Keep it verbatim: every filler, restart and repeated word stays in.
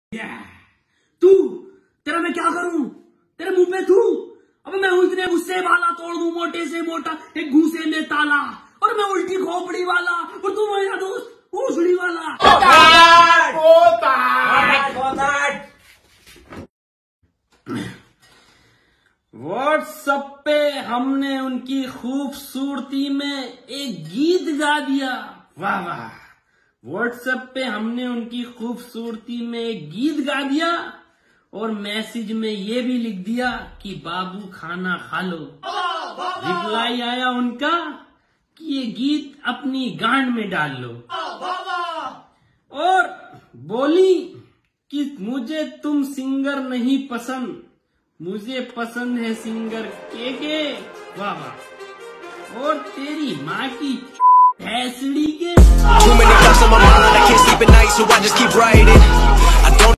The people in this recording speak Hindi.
तू तेरा मैं क्या करूं, तेरे मुंह पे थू। अब मैं इतने गुस्से वाला तोड़ दूं मोटे से मोटा एक घूसे में ताला, और मैं उल्टी खोपड़ी वाला और तू मेरा दोस्त भोसड़ी वाला। व्हाट्सएप पे हमने उनकी खूबसूरती में एक गीत गा दिया। वाह वाह। व्हाट्सएप पे हमने उनकी खूबसूरती में एक गीत गा दिया और मैसेज में ये भी लिख दिया कि बाबू खाना खा लो। रिप्लाई आया उनका कि ये गीत अपनी गांड में डाल लो, और बोली कि मुझे तुम सिंगर नहीं पसंद, मुझे पसंद है सिंगर के के। वाह वाह। और तेरी माँ की भैंसड़ी के।